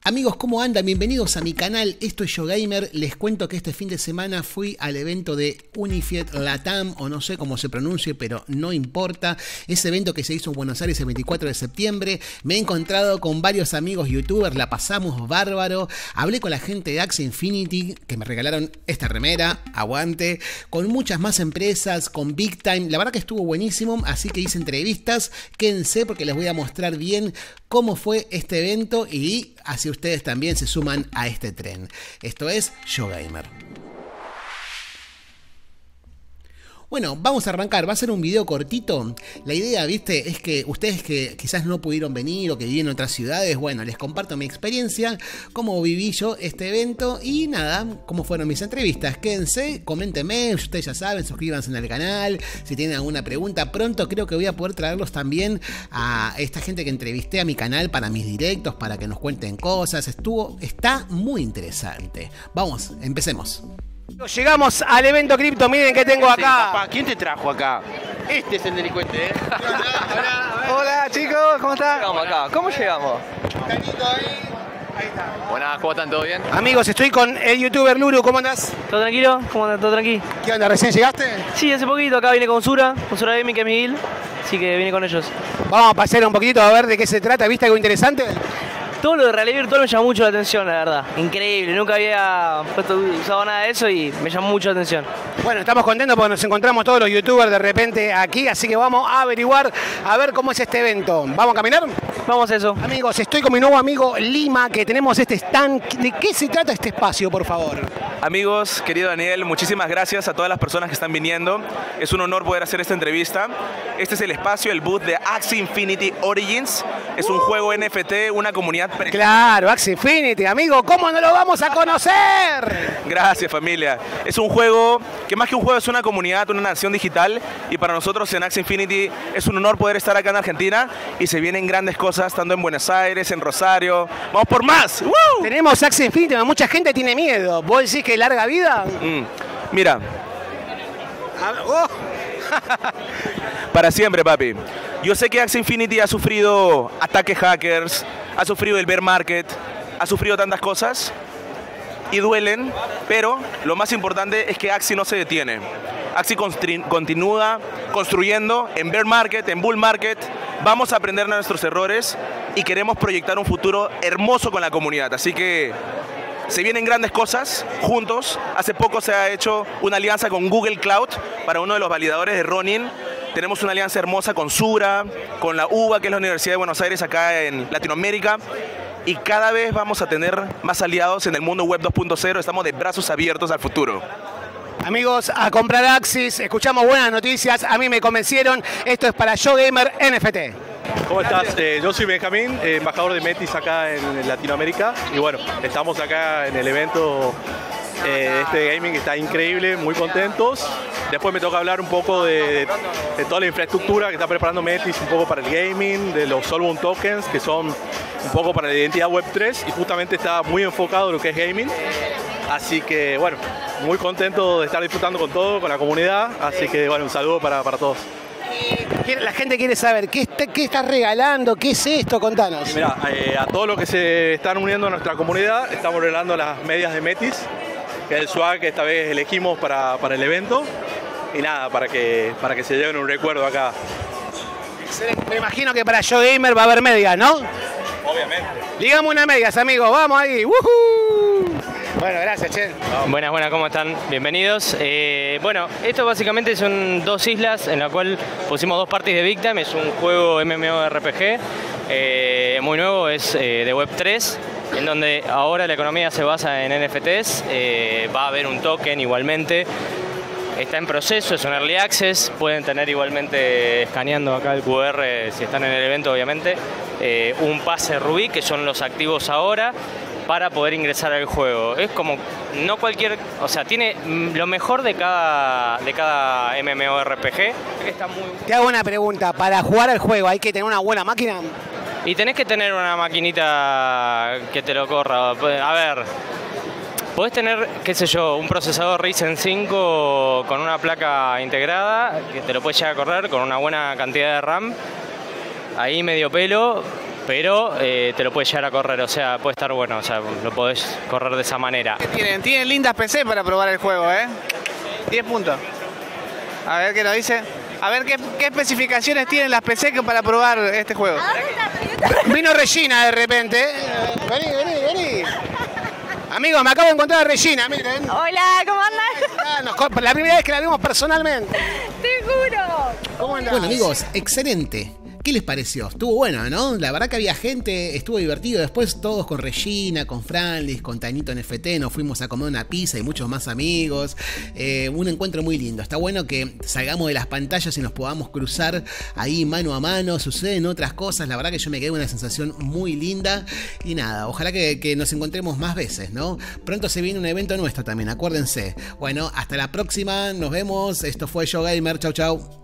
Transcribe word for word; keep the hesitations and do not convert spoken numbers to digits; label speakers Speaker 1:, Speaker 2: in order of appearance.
Speaker 1: Amigos, ¿cómo andan? Bienvenidos a mi canal, esto es Yo Gamer. Les cuento que este fin de semana fui al evento de Unified Latam, o no sé cómo se pronuncie, pero no importa. Ese evento que se hizo en Buenos Aires el veinticuatro de septiembre. Me he encontrado con varios amigos youtubers, la pasamos bárbaro. Hablé con la gente de Axie Infinity, que me regalaron esta remera, aguante. Con muchas más empresas, con Big Time. La verdad que estuvo buenísimo, así que hice entrevistas. Quédense porque les voy a mostrar bien cómo fue este evento y así ustedes también se suman a este tren. Esto es Yo Gamer. Bueno, vamos a arrancar, va a ser un video cortito. La idea, viste, es que ustedes que quizás no pudieron venir o que viven en otras ciudades, bueno, les comparto mi experiencia, cómo viví yo este evento y nada, cómo fueron mis entrevistas. Quédense, coméntenme, ustedes ya saben, suscríbanse al canal, si tienen alguna pregunta. Pronto creo que voy a poder traerlos también a esta gente que entrevisté a mi canal para mis directos, para que nos cuenten cosas. Estuvo, está muy interesante. Vamos, empecemos.
Speaker 2: Llegamos al evento cripto, miren que tengo acá.
Speaker 3: Sí, papá, ¿quién te trajo acá? Este es el delincuente, ¿eh?
Speaker 2: Hola, hola chicos, ¿cómo están?
Speaker 4: Llegamos acá, ¿cómo llegamos?
Speaker 2: Canito ahí. Ahí está.
Speaker 4: Buenas, ¿cómo están? ¿Todo bien?
Speaker 2: Amigos, estoy con el youtuber Luru, ¿cómo andás?
Speaker 5: ¿Todo tranquilo? ¿Cómo andas? ¿Todo tranquilo?
Speaker 2: ¿Qué onda? ¿Recién llegaste?
Speaker 5: Sí, hace poquito, acá vine con Sura, con Sura Gaming, que es mi guild, así que vine con ellos.
Speaker 2: Vamos a pasar un poquito a ver de qué se trata, ¿viste algo interesante?
Speaker 5: Todo lo de realidad virtual me llamó mucho la atención, la verdad. Increíble, nunca había puesto, usado nada de eso y me llamó mucho la atención.
Speaker 2: Bueno, estamos contentos porque nos encontramos todos los youtubers de repente aquí, así que vamos a averiguar, a ver cómo es este evento. ¿Vamos a caminar?
Speaker 5: Vamos a eso.
Speaker 2: Amigos, estoy con mi nuevo amigo Lima, que tenemos este stand. ¿De qué se trata este espacio, por favor?
Speaker 6: Amigos, querido Daniel, muchísimas gracias a todas las personas que están viniendo. Es un honor poder hacer esta entrevista. Este es el espacio, el booth de Axie Infinity Origins. Es un juego N F T, una comunidad...
Speaker 2: Claro, Axie Infinity, amigo, ¿cómo no lo vamos a conocer?
Speaker 6: Gracias, familia. Es un juego que más que un juego es una comunidad, una nación digital. Y para nosotros en Axie Infinity es un honor poder estar acá en Argentina. Y se vienen grandes cosas, estando en Buenos Aires, en Rosario. ¡Vamos por más! ¡Woo!
Speaker 2: Tenemos Axie Infinity, mucha gente tiene miedo. ¿Vos decís que larga vida?
Speaker 6: Mm. Mira.
Speaker 2: Oh.
Speaker 6: Para siempre, papi. Yo sé que Axie Infinity ha sufrido ataques hackers, ha sufrido el bear market, ha sufrido tantas cosas y duelen, pero lo más importante es que Axie no se detiene. Axie continúa construyendo en bear market, en bull market. Vamos a aprender de nuestros errores y queremos proyectar un futuro hermoso con la comunidad. Así que se vienen grandes cosas juntos. Hace poco se ha hecho una alianza con Google Cloud para uno de los validadores de Ronin. Tenemos una alianza hermosa con Sura, con la U B A, que es la Universidad de Buenos Aires acá en Latinoamérica. Y cada vez vamos a tener más aliados en el mundo web dos punto cero. Estamos de brazos abiertos al futuro.
Speaker 2: Amigos, a comprar Axies, escuchamos buenas noticias, a mí me convencieron. Esto es para Yo Gamer N F T.
Speaker 7: ¿Cómo estás? Eh, yo soy Benjamín, eh, embajador de Metis acá en Latinoamérica. Y bueno, estamos acá en el evento eh, este gaming que está increíble, muy contentos. Después me toca hablar un poco de, de toda la infraestructura que está preparando Metis, un poco para el gaming, de los Solvun Tokens, que son un poco para la identidad web tres, y justamente está muy enfocado en lo que es gaming. Así que bueno, muy contento de estar disfrutando con todo, con la comunidad. Así que bueno, un saludo para, para todos.
Speaker 2: La gente quiere saber, ¿qué, está, qué estás regalando? ¿Qué es esto? Contanos.
Speaker 7: Mira, eh, a todos los que se están uniendo a nuestra comunidad, estamos regalando las medias de Metis, que es el swag que esta vez elegimos para, para el evento. Y nada, para que, para que se lleven un recuerdo acá.
Speaker 2: Me imagino que para Yo Gamer va a haber medias, ¿no?
Speaker 7: Obviamente.
Speaker 2: Digamos unas medias, amigos, vamos ahí. ¡Woohoo! Bueno, gracias, che.
Speaker 5: Buenas, buenas, ¿cómo están? Bienvenidos. Eh, bueno, esto básicamente son dos islas en la cual pusimos dos parties de Big Time. Es un juego M M O R P G eh, muy nuevo, es eh, de web tres, en donde ahora la economía se basa en N F Ts. Eh, va a haber un token igualmente. Está en proceso, es un early access. Pueden tener igualmente, escaneando acá el Q R si están en el evento, obviamente, eh, un pase Rubí, que son los activos ahora, para poder ingresar al juego. Es como, no cualquier, o sea, tiene lo mejor de cada, de cada MMORPG. Está muy...
Speaker 2: Te hago una pregunta, para jugar al juego hay que tener una buena máquina.
Speaker 5: Y tenés que tener una maquinita que te lo corra. A ver, podés tener, qué sé yo, un procesador Ryzen cinco con una placa integrada, que te lo puedes llegar a correr con una buena cantidad de RAM, ahí medio pelo. pero eh, te lo puedes llegar a correr, o sea, puede estar bueno, o sea, lo podés correr de esa manera.
Speaker 2: ¿Qué tienen? Tienen lindas P C para probar el juego, ¿eh? diez puntos. A ver qué nos dice. A ver qué, qué especificaciones tienen las P C que para probar este juego. Vino Regina de repente. ¿eh? Vení, vení, vení. Amigos, me acabo de encontrar a Regina, miren.
Speaker 8: Hola, ¿cómo andas?
Speaker 2: La primera vez que la vimos personalmente.
Speaker 8: Te juro.
Speaker 2: ¿Cómo andás?
Speaker 1: Bueno, amigos, excelente. ¿Qué les pareció? Estuvo bueno, ¿no? La verdad que había gente, estuvo divertido. Después todos con Regina, con Franlis, con Tanito N F T, nos fuimos a comer una pizza y muchos más amigos. Eh, un encuentro muy lindo. Está bueno que salgamos de las pantallas y nos podamos cruzar ahí mano a mano. Suceden otras cosas. La verdad que yo me quedé con una sensación muy linda. Y nada, ojalá que, que nos encontremos más veces, ¿no? Pronto se viene un evento nuestro también, acuérdense. Bueno, hasta la próxima. Nos vemos. Esto fue Yo Gamer. Chau, chau.